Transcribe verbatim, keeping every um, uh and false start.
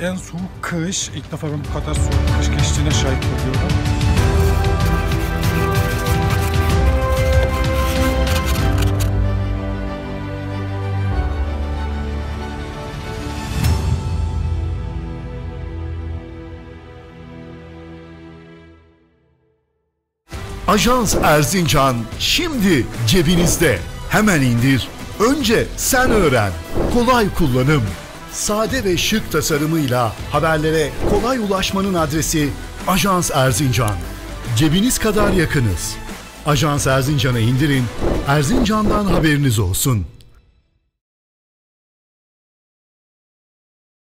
gelen soğuk kış, ilk defa ben bu kadar soğuk kış geçtiğine şahit oluyorum. Ajans Erzincan şimdi cebinizde. Hemen indir. Önce sen öğren. Kolay kullanım. Sade ve şık tasarımıyla haberlere kolay ulaşmanın adresi Ajans Erzincan. Cebiniz kadar yakınız. Ajans Erzincan'ı indirin. Erzincan'dan haberiniz olsun.